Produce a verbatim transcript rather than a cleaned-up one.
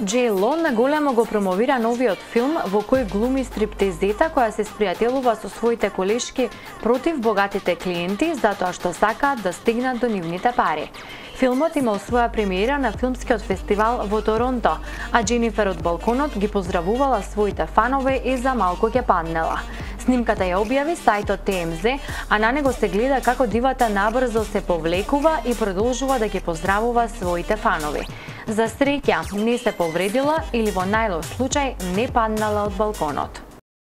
Џей Ло наголемо го промовира новиот филм во кој глуми стриптизета која се спријателува со своите колешки против богатите клиенти затоа што сакаат да стигнат до нивните пари. Филмот имал своја премиера на филмскиот фестивал во Торонто, а Дженифер од балконот ги поздравувала своите фанови и за малку ќе паднела. Снимката ја објави сајтот Ти Ем Зе, а на него се гледа како дивата набрзо се повлекува и продолжува да ги поздравува своите фанови. За среќа не се повредила или во најлош случај не паднала од балконот.